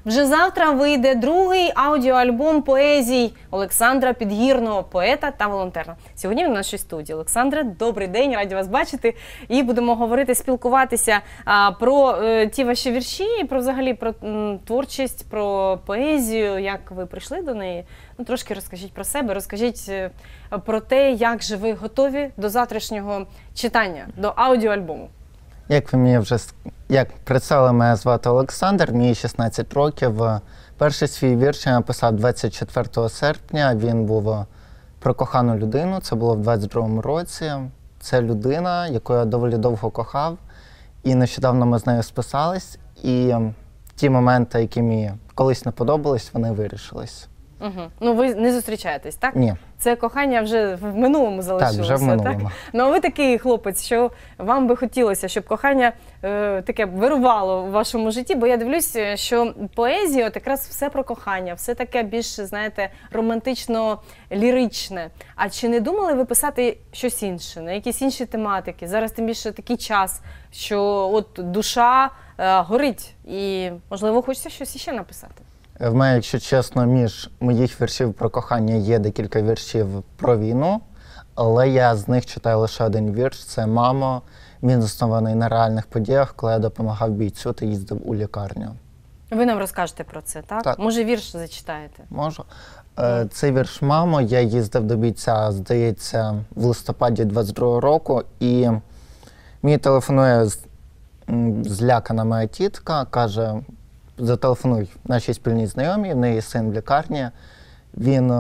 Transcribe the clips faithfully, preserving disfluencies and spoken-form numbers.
Вже завтра вийде другий аудіоальбом поезій Олександра Підгірного, поета та волонтера. Сьогодні він в нашій студії. Олександре, добрий день, раді вас бачити. І будемо говорити, спілкуватися а, про е, ті ваші вірші, про взагалі про м, творчість, про поезію, як ви прийшли до неї. Ну, трошки розкажіть про себе, розкажіть е, про те, як же ви готові до завтрашнього читання, до аудіоальбому. Як ви мені вже як представили, мене звати Олександр, мені шістнадцять років. Перший свій вірш я написав двадцять четвертого серпня, він був про кохану людину, це було в двадцять другому році. Це людина, яку я доволі довго кохав, і нещодавно ми з нею списались, і ті моменти, які мені колись не подобались, вони вирішились. Угу. Ну, ви не зустрічаєтесь, так? Ні. Це кохання вже в минулому залишилося, так? вже в минулому. Так? Ну, а ви такий хлопець, що вам би хотілося, щоб кохання е, таке вирувало в вашому житті, бо я дивлюся, що поезія от якраз все про кохання, все таке більш, знаєте, романтично-ліричне. А чи не думали ви писати щось інше, на якісь інші тематики? Зараз тим більше такий час, що от душа е, горить і, можливо, хочеться щось іще написати. В мене, якщо чесно, між моїх віршів про кохання є декілька віршів про війну, але я з них читаю лише один вірш – це «Мамо». Він заснований на реальних подіях, коли я допомагав бійцю та їздив у лікарню. Ви нам розкажете про це, так? Так. Може, вірш зачитаєте? Можу. Mm. Цей вірш «Мамо». Я їздив до бійця, здається, в листопаді двадцять другого року, і мені телефонує злякана моя тітка, каже: зателефонуй нашій спільній знайомій, в неї син в лікарні, він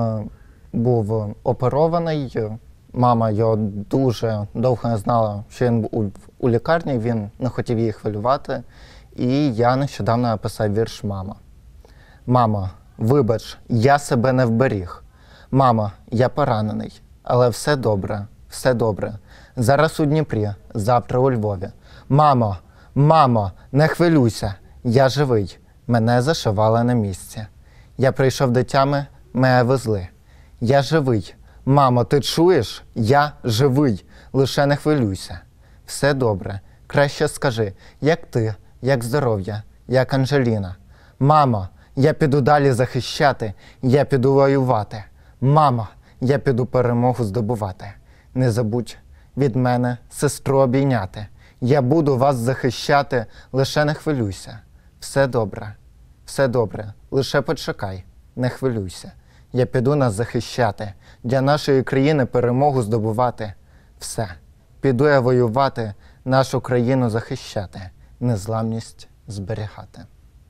був оперований, мама його дуже довго не знала, що він був у, у лікарні, він не хотів її хвилювати, і я нещодавно написав вірш «Мама». «Мама, вибач, я себе не вберіг. Мама, я поранений, але все добре, все добре. Зараз у Дніпрі, завтра у Львові. Мамо, мамо, не хвилюйся, я живий. Мене зашивали на місці. Я прийшов до тями, мене везли. Я живий. Мамо, ти чуєш? Я живий. Лише не хвилюйся. Все добре. Краще скажи, як ти, як здоров'я, як Анжеліна. Мамо, я піду далі захищати, я піду воювати. Мамо, я піду перемогу здобувати. Не забудь від мене сестру обійняти. Я буду вас захищати, лише не хвилюйся. Все добре, все добре, лише почекай, не хвилюйся. Я піду нас захищати, для нашої країни перемогу здобувати. Все, піду я воювати, нашу країну захищати, незламність зберігати.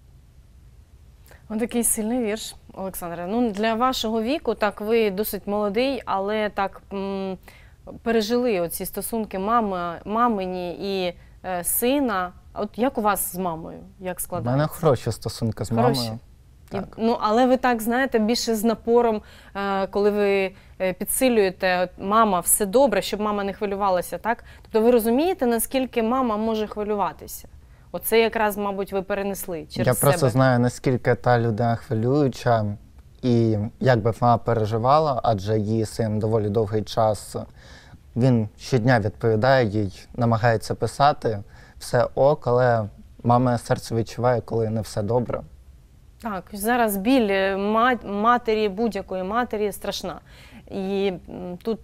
Ось такий сильний вірш, Олександре. Ну, для вашого віку, так, ви досить молодий, але так м пережили оці стосунки мами, мамині і е, сина. От як у вас з мамою? Як складається? У мене хороші стосунки з хороші. мамою. Так. І, ну, але ви так, знаєте, більше з напором, е, коли ви е, підсилюєте, от, мама, все добре, щоб мама не хвилювалася, так? Тобто ви розумієте, наскільки мама може хвилюватися? Оце якраз, мабуть, ви перенесли через себе. Я просто знаю, наскільки та людина хвилююча, і як би вона переживала, адже її син доволі довгий час, він щодня відповідає їй, намагається писати, все ок, але мама серце відчуває, коли не все добре. Так, зараз біль матері, будь-якої матері страшна. І тут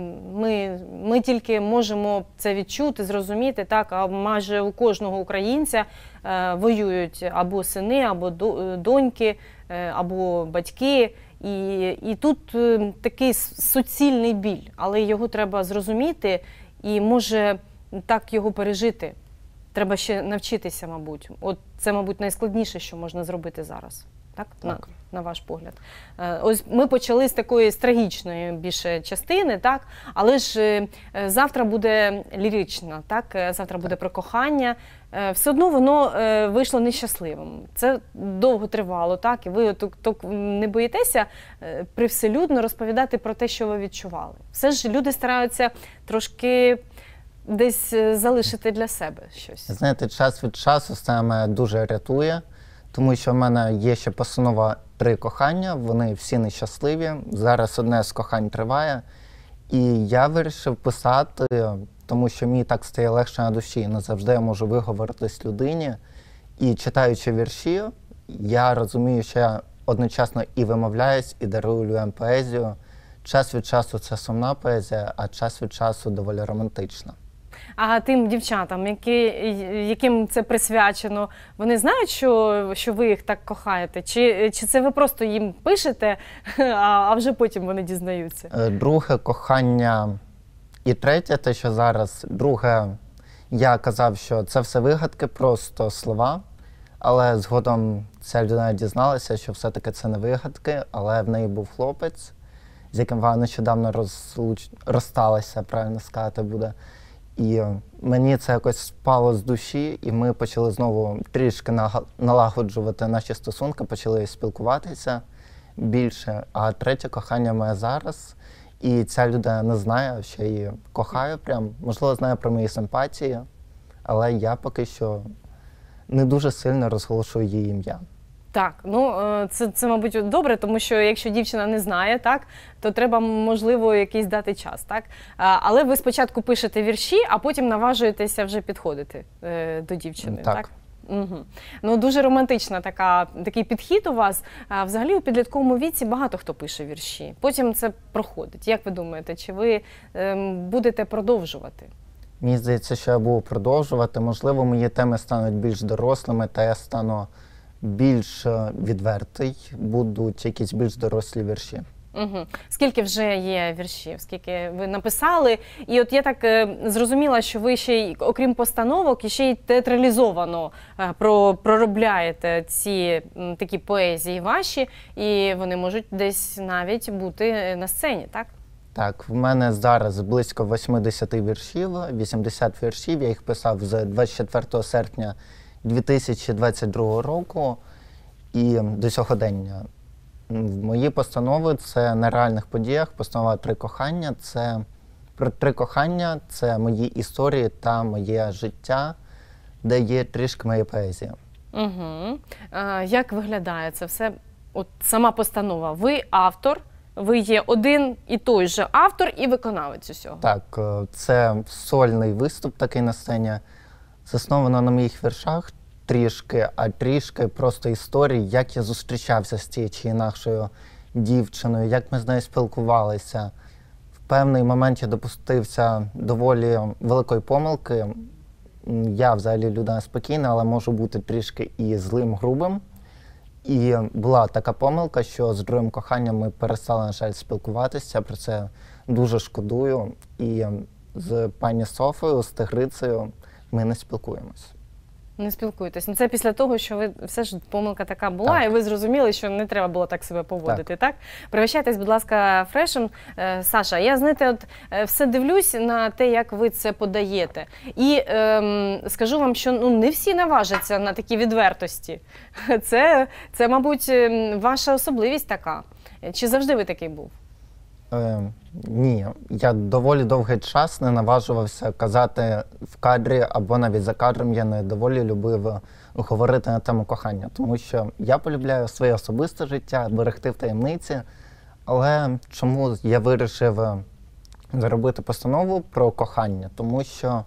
ми, ми тільки можемо це відчути, зрозуміти, так, а майже у кожного українця е, воюють або сини, або доньки, е, або батьки. І, і тут е, такий суцільний біль, але його треба зрозуміти і, може, так його пережити. Треба ще навчитися, мабуть. От це, мабуть, найскладніше, що можна зробити зараз. Так? Так. На, на ваш погляд. Ось ми почали з такої з трагічної більше частини, так? Але ж завтра буде лірична, так? Завтра буде про кохання. Все одно воно вийшло нещасливим. Це довго тривало, так? І ви не боїтеся привселюдно розповідати про те, що ви відчували. Все ж люди стараються трошки десь залишити для себе щось. Знаєте, час від часу це мене дуже рятує, тому що в мене є ще постанова «Три кохання», вони всі нещасливі. Зараз одне з кохань триває. І я вирішив писати, тому що мені так стає легше на душі. Не завжди я можу виговоритись людині. І читаючи вірші, я розумію, що я одночасно і вимовляюсь, і дарую людям поезію. Час від часу це сумна поезія, а час від часу доволі романтична. А тим дівчатам, які, яким це присвячено, вони знають, що, що ви їх так кохаєте? Чи, чи це ви просто їм пишете, а, а вже потім вони дізнаються? Е, Друге кохання і третє, те, що зараз. Друге, я казав, що це все вигадки, просто слова, але згодом ця людина дізналася, що все-таки це не вигадки, але в неї був хлопець, з яким вона нещодавно розлуч... розсталася, правильно сказати буде. І мені це якось спало з душі, і ми почали знову трішки налагоджувати наші стосунки, почали спілкуватися більше. А третє кохання моє зараз, і ця людина не знає, що я її кохаю прям. Можливо, знає про мої симпатії, але я поки що не дуже сильно розголошую її ім'я. Так, ну це, це, мабуть, добре, тому що якщо дівчина не знає, так, то треба, можливо, якийсь дати час, так? Але ви спочатку пишете вірші, а потім наважуєтеся вже підходити е, до дівчини, так? так? Угу. Ну, дуже романтична така, такий підхід у вас. А, взагалі, у підлітковому віці багато хто пише вірші. Потім це проходить. Як ви думаєте, чи ви е, будете продовжувати? Мені здається, що я буду продовжувати. Можливо, мої теми стануть більш дорослими, та я стану більш відвертий, будуть якісь більш дорослі вірші. Угу. Скільки вже є віршів, скільки ви написали? І от я так е, зрозуміла, що ви ще й, окрім постановок, і ще й театралізовано е, про, проробляєте ці м, такі поезії ваші, і вони можуть десь навіть бути на сцені, так? Так, в мене зараз близько вісімдесят віршів, вісімдесят віршів, я їх писав з двадцять четвертого серпня дві тисячі двадцять другого року і до сьогодення. Мої постанови – це на реальних подіях. Постанова «Три кохання» – це про три кохання, це мої історії та моє життя, де є трішки моєї поезії. Угу. А, як виглядає це все? От сама постанова. Ви автор, ви є один і той же автор і виконавець усього. Так, це сольний виступ такий на сцені. Засновано на моїх віршах трішки, а трішки просто історії, як я зустрічався з тією чи інакшою дівчиною, як ми з нею спілкувалися. В певний момент я допустився доволі великої помилки. Я взагалі людина спокійна, але можу бути трішки і злим, грубим. І була така помилка, що з другим коханням ми перестали, на жаль, спілкуватися. Про це дуже шкодую. І з пані Софою, з Тигрицею ми не спілкуємось. Не спілкуєтесь. Ну, це після того, що ви все ж помилка така була, так. І ви зрозуміли, що не треба було так себе поводити, так? так? Пригощайтесь, будь ласка, фрешем. Е, Саша, я, знаєте, от е, все дивлюсь на те, як ви це подаєте. І е, скажу вам, що ну, не всі наважаться на такі відвертості. Це, це, мабуть, ваша особливість така. Чи завжди ви такий був? Е, ні, я доволі довгий час не наважувався казати в кадрі або навіть за кадром. Я не доволі любив говорити на тему кохання, тому що я полюбляю своє особисте життя, берегти в таємниці, але чому я вирішив зробити постанову про кохання? Тому що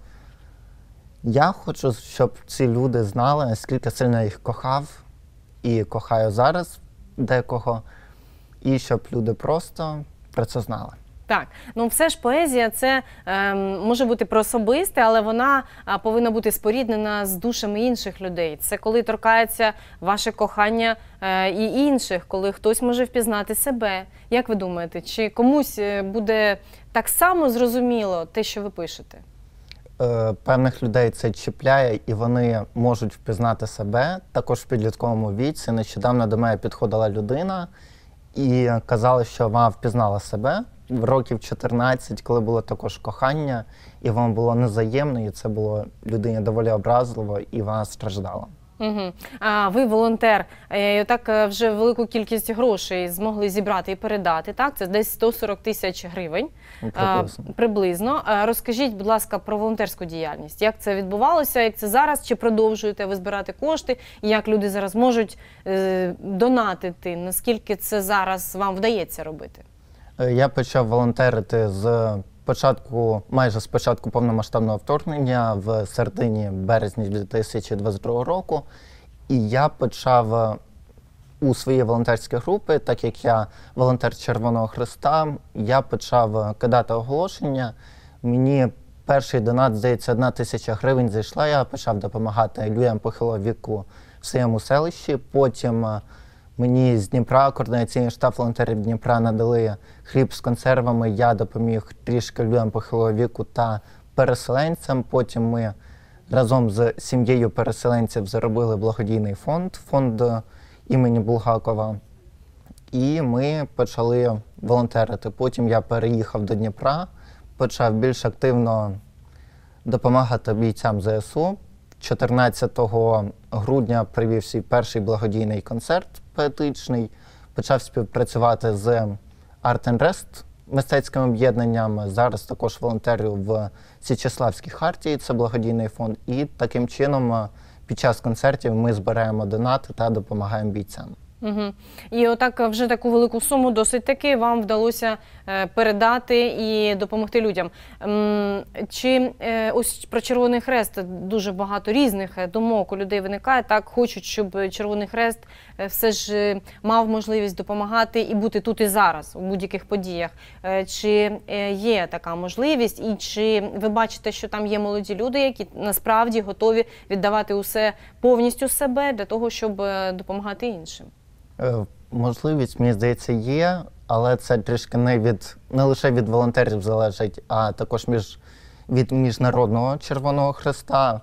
я хочу, щоб ці люди знали, наскільки сильно я їх кохав і кохаю зараз декого, і щоб люди просто про це знали. Так, ну все ж поезія це е, може бути про особисте, але вона а, повинна бути споріднена з душами інших людей. Це коли торкається ваше кохання е, і інших, коли хтось може впізнати себе. Як ви думаєте, чи комусь буде так само зрозуміло те, що ви пишете? Е, певних людей це чіпляє, і вони можуть впізнати себе. Також в підлітковому віці нещодавно до мене підходила людина і казала, що вона впізнала себе в років чотирнадцять, коли було також кохання, і воно було незаємне, і це було людині доволі образливо, і вона страждала. Угу. А ви волонтер, і так вже велику кількість грошей змогли зібрати і передати, так? Це десь сто сорок тисяч гривень. Приблизно. А, приблизно. А, розкажіть, будь ласка, про волонтерську діяльність. Як це відбувалося, як це зараз, чи продовжуєте ви збирати кошти, і як люди зараз можуть е, донатити, наскільки це зараз вам вдається робити? Я почав волонтерити з початку, майже з початку повномасштабного вторгнення в середині березня дві тисячі двадцять другого року. І я почав у свої волонтерські групи, так як я волонтер Червоного Хреста, я почав кидати оголошення. Мені перший донат, здається, одна тисяча гривень зайшла, я почав допомагати людям похилого віку в своєму селищі. Потім мені з Дніпра, координаційний штаб волонтерів Дніпра надали хліб з консервами, я допоміг трішки людям похилого віку та переселенцям. Потім ми разом з сім'єю переселенців заробили благодійний фонд, фонд імені Булгакова. І ми почали волонтерити. Потім я переїхав до Дніпра, почав більш активно допомагати бійцям зе ес у. чотирнадцятого грудня провів свій перший благодійний концерт поетичний, почав співпрацювати з Art and Rest, мистецьким об'єднанням. Зараз також волонтерю в Січеславській Хартії, це благодійний фонд. І таким чином під час концертів ми збираємо донати та допомагаємо бійцям. Угу. І отак вже таку велику суму досить таки вам вдалося е, передати і допомогти людям. Ем, чи е, ось про Червоний Хрест дуже багато різних думок у людей виникає, так хочуть, щоб Червоний Хрест е, все ж е, мав можливість допомагати і бути тут і зараз у будь-яких подіях. Е, чи е, є така можливість і чи ви бачите, що там є молоді люди, які насправді готові віддавати усе повністю себе для того, щоб е, допомагати іншим? Можливість, мені здається, є, але це трішки не, від, не лише від волонтерів залежить, а також між, від Міжнародного Червоного Хреста.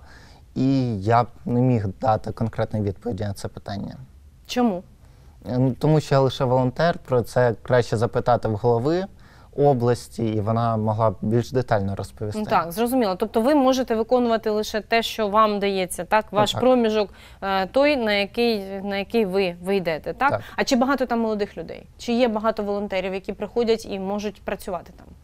І я б не міг дати конкретної відповіді на це питання. Чому? Тому що я лише волонтер, про це краще запитати в голови області, і вона могла б більш детально розповісти. Ну, так, зрозуміло. Тобто ви можете виконувати лише те, що вам дається, так? Ваш так. проміжок той, на який, на який ви, ви йдете, так? так? А чи багато там молодих людей? Чи є багато волонтерів, які приходять і можуть працювати там?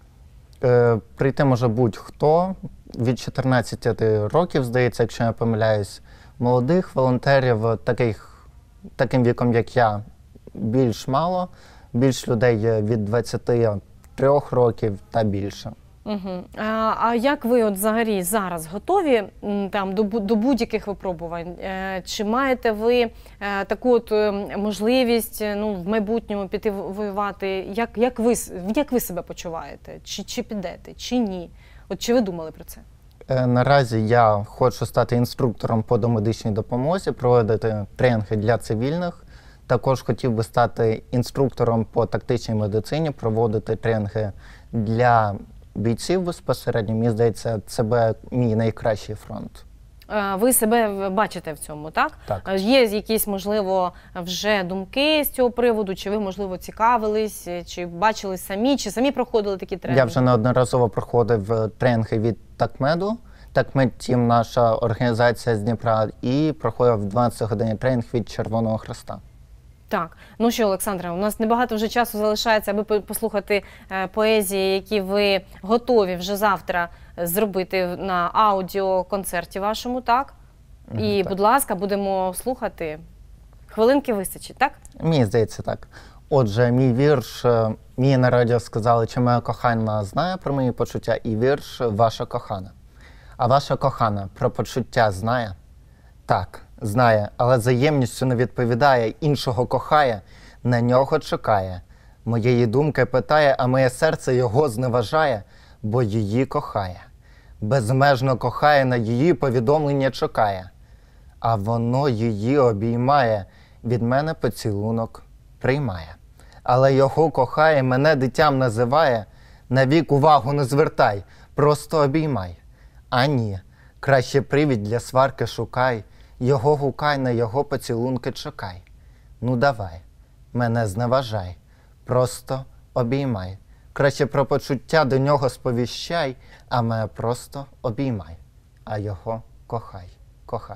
Е, прийти може будь-хто. Від чотирнадцяти років, здається, якщо я помиляюсь, молодих волонтерів таких, таким віком, як я, більш мало. Більш людей від двадцяти трьох років та більше. Угу. А, а як ви от взагалі зараз готові там, до, до будь-яких випробувань? Е, чи маєте ви е, таку от можливість ну, в майбутньому піти воювати? Як, як, ви, як ви себе почуваєте? Чи, чи підете, чи ні? От чи ви думали про це? Е, наразі я хочу стати інструктором по домедичній допомозі, проводити тренінги для цивільних. Також хотів би стати інструктором по тактичній медицині, проводити тренінги для бійців безпосередньо. Мені здається, це буде мій найкращий фронт. Ви себе бачите в цьому, так? Так. Є якісь, можливо, вже думки з цього приводу? Чи ви, можливо, цікавились, чи бачили самі, чи самі проходили такі тренінги? Я вже неодноразово проходив тренінги від Такмеду. Такмед Тім – наша організація з Дніпра, і проходив дванадцятигодинний тренінг від Червоного Хреста. Так. Ну що, Олександре, у нас небагато вже часу залишається, аби послухати е, поезії, які ви готові вже завтра зробити на аудіоконцерті вашому, так? Mm-hmm, І, так. будь ласка, будемо слухати. Хвилинки вистачить, так? Мені здається, так. Отже, мій вірш, мені на радіо сказали, чи моя кохана знає про мої почуття, і вірш «Ваша кохана». А ваша кохана про почуття знає? Так, знає, але взаємністю не відповідає, іншого кохає, на нього чекає. Моєї думки питає, а моє серце його зневажає, бо її кохає. Безмежно кохає, на її повідомлення чекає. А воно її обіймає, від мене поцілунок приймає. Але його кохає, мене дитям називає, навік увагу не звертай, просто обіймай. А ні, краще привід для сварки шукай, його гукай, на його поцілунки чекай. Ну давай, мене зневажай, просто обіймай. Краще про почуття до нього сповіщай, а мене просто обіймай. А його кохай, кохай.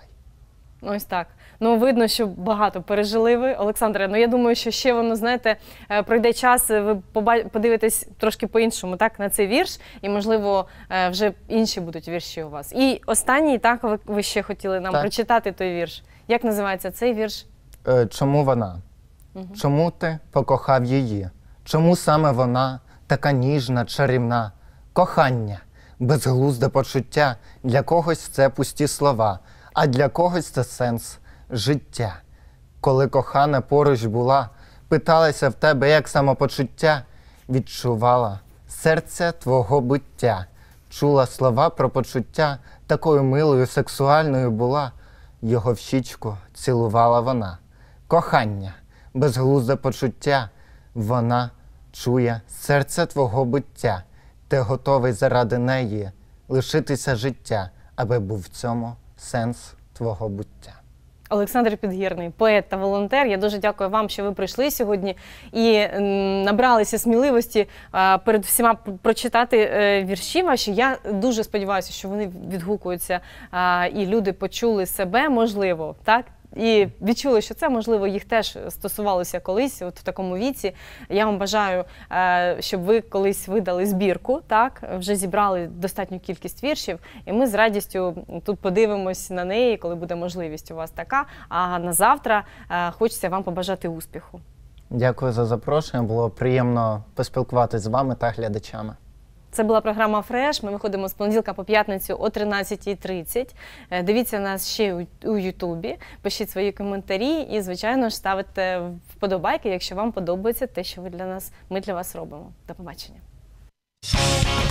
Ось так. Ну, видно, що багато пережили ви, Олександре. Ну, я думаю, що ще воно, знаєте, пройде час, ви подивитесь трошки по-іншому, так, на цей вірш, і, можливо, вже інші будуть вірші у вас. І останній, так, ви, ви ще хотіли нам так. прочитати той вірш. Як називається цей вірш? Е, чому вона? Угу. Чому ти покохав її? Чому саме вона така ніжна, чарівна? Кохання, безглузде почуття, для когось це пусті слова, а для когось це сенс життя. коли кохана поруч була, питалася в тебе, як самопочуття, відчувала серця твого буття, чула слова про почуття, такою милою, сексуальною була, його в щічку цілувала вона. Кохання, безглузде почуття, вона чує серця твого буття, ти готовий заради неї лишитися життя, аби був в цьому сенс твого буття. Олександр Підгірний, поет та волонтер. Я дуже дякую вам, що ви прийшли сьогодні і м, набралися сміливості а, перед всіма прочитати е, вірші ваші. Я дуже сподіваюся, що вони відгукуються а, і люди почули себе, можливо, так? І відчули, що це, можливо, їх теж стосувалося колись, от в такому віці. Я вам бажаю, е, щоб ви колись видали збірку, так, вже зібрали достатню кількість віршів, і ми з радістю тут подивимось на неї, коли буде можливість у вас така. А на завтра е, хочеться вам побажати успіху. Дякую за запрошення, було приємно поспілкуватися з вами та глядачами. Це була програма «Фреш». Ми виходимо з понеділка по п'ятницю о тринадцятій тридцять. Дивіться нас ще у Ютубі, пишіть свої коментарі і, звичайно ж, ставите вподобайки, якщо вам подобається те, що ви для нас, ми для вас робимо. До побачення.